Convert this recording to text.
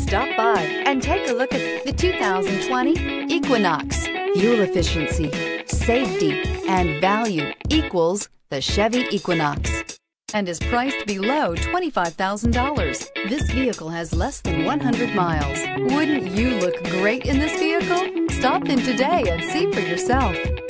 Stop by and take a look at the 2020 Equinox. Fuel efficiency, safety, and value equals the Chevy Equinox and is priced below $25,000. This vehicle has less than 100 miles. Wouldn't you look great in this vehicle? Stop in today and see for yourself.